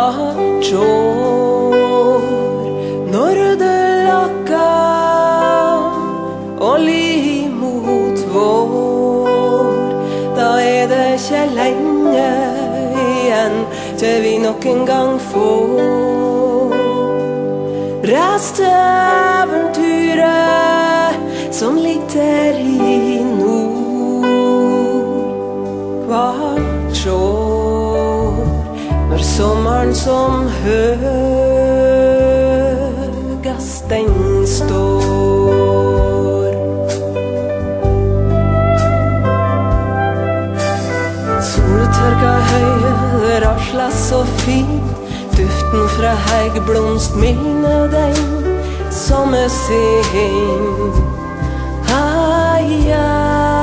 hvert år. Når det lakker og li mot vår, da det ikke lenge igjen til vi nok en gang får reiste eventyret som ligger i nord. Hvert år når sommeren som høgast den står. Soltørka høye rasla så fint, duften fra heggblomst minner den som syng. Heia,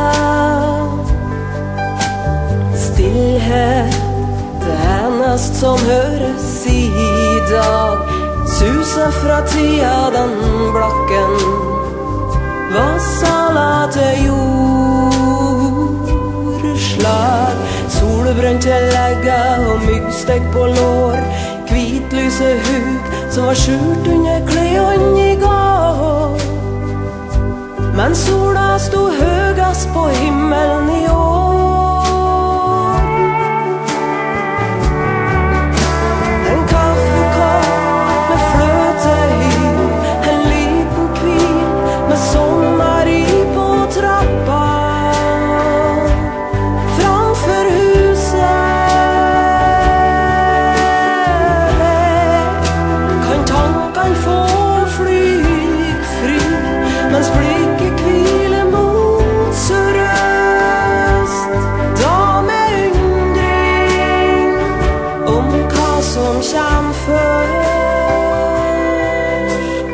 stillhet, det eneste som høres i dag. Suset fra tida den blakken var sala til jordslag. Solbrønte legger og myggstegg på lår, hvitlyse huk som var skjult under kløyene i går. Men sola sto høgast på himmelen i år. En kaffekopp med fløte i, en liten hvil med sommer i på trappa. Framfor huset kan tankene få flyg fri, mens blikket hviler mot sørøst. Da med undring om hva som kjem først.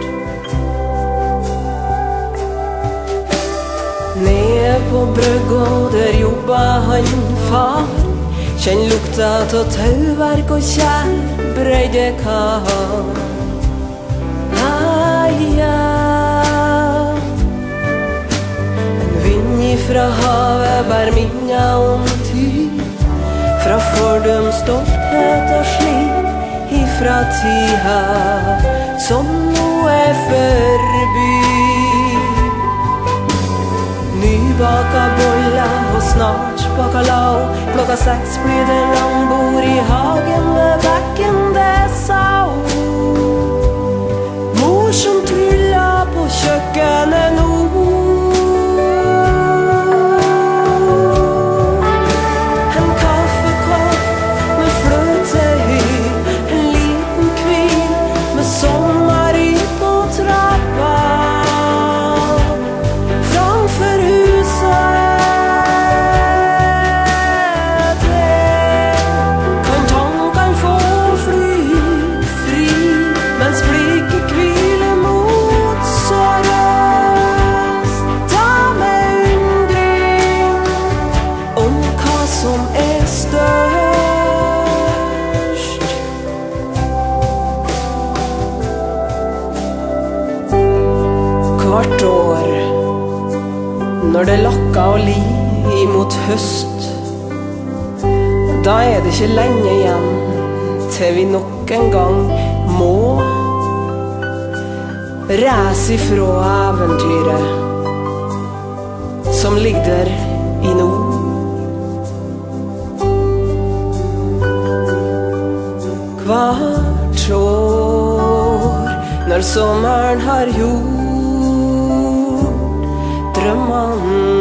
Nede på brygga der jobba han far, kjenn lukta av tauverk og kjær, breide kar. Heia, fra havet bær minna om tid, fra fordum stolthet og slit, ifra tida som nå forbi. Nybaka boller og snart bacalao, klokka 6 blir det langbord i hagen ved bekken, det sa hun. Mor som trylla på kjøkkenet nå, hvert år når det lakker og li imot høst, da det ikke lenge igjen til vi nok en gang må reise ifra eventyret som ligger der i nord. Hvert år når sommeren har gjort drømmene